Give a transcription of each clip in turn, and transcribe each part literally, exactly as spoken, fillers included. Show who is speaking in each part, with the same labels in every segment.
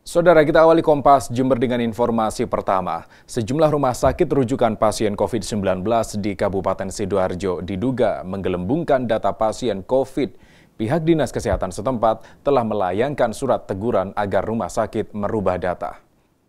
Speaker 1: Saudara, kita awali Kompas Jember dengan informasi pertama. Sejumlah rumah sakit rujukan pasien COVID sembilan belas di Kabupaten Sidoarjo diduga menggelembungkan data pasien COVID. Pihak Dinas Kesehatan setempat telah melayangkan surat teguran agar rumah sakit merubah data.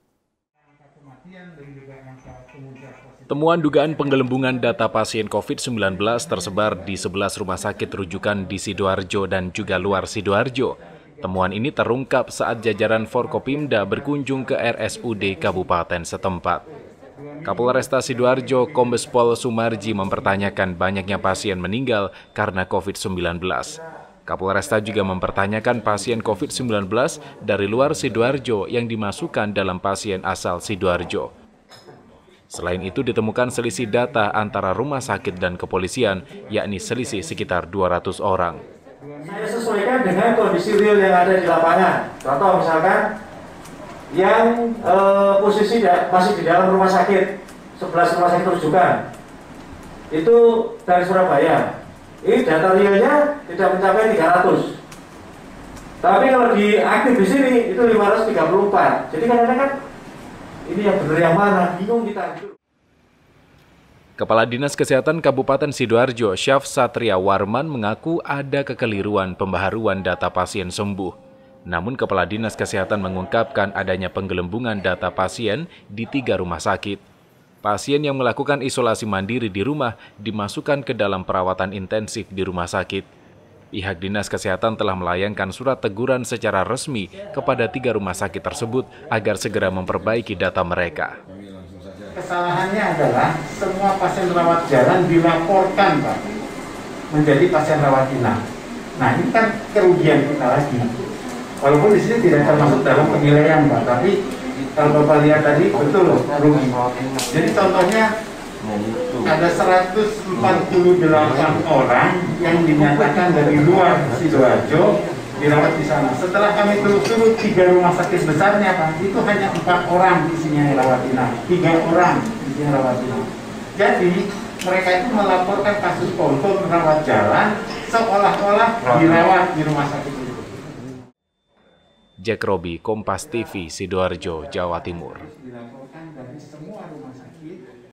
Speaker 1: Temuan dugaan penggelembungan data pasien COVID sembilan belas tersebar di sebelas rumah sakit rujukan di Sidoarjo dan juga luar Sidoarjo. Temuan ini terungkap saat jajaran Forkopimda berkunjung ke R S U D Kabupaten setempat. Kapolresta Sidoarjo Kombes Pol Sumarji mempertanyakan banyaknya pasien meninggal karena COVID sembilan belas. Kapolresta juga mempertanyakan pasien COVID sembilan belas dari luar Sidoarjo yang dimasukkan dalam pasien asal Sidoarjo. Selain itu ditemukan selisih data antara rumah sakit dan kepolisian, yakni selisih sekitar dua ratus orang.
Speaker 2: Saya sesuaikan dengan kondisi real yang ada di lapangan. Contoh misalkan yang eh, posisi masih di dalam rumah sakit, sebelas rumah sakit rujukan, itu dari Surabaya. Ini data realnya tidak mencapai tiga ratus. Tapi kalau di aktif di sini itu lima ratus tiga puluh empat. Jadi kadang-kadang ini yang benar yang mana, bingung kita.
Speaker 1: Kepala Dinas Kesehatan Kabupaten Sidoarjo, Syaf Satria Warman mengaku ada kekeliruan pembaharuan data pasien sembuh. Namun Kepala Dinas Kesehatan mengungkapkan adanya penggelembungan data pasien di tiga rumah sakit. Pasien yang melakukan isolasi mandiri di rumah dimasukkan ke dalam perawatan intensif di rumah sakit. Pihak Dinas Kesehatan telah melayangkan surat teguran secara resmi kepada tiga rumah sakit tersebut agar segera memperbaiki data mereka.
Speaker 3: Kesalahannya adalah semua pasien rawat jalan dilaporkan, Pak, menjadi pasien rawat inap. Nah, ini kan kerugian kita lagi. Walaupun di sini tidak termasuk dalam penilaian, Pak, tapi kalau Bapak lihat tadi betul loh rugi. Jadi contohnya ada seratus empat puluh delapan orang yang dinyatakan dari luar Sidoarjo dirawat di sana. Setelah kami telusuri tiga rumah sakit besarnya, Pak, itu hanya empat orang isinya yang rawat inap, tiga orang isinya rawat inap. Jadi mereka itu melaporkan kasus confirm rawat jalan seolah-olah dirawat di rumah sakit itu.
Speaker 1: Jack Robi, Kompas T V, Sidoarjo, Jawa Timur.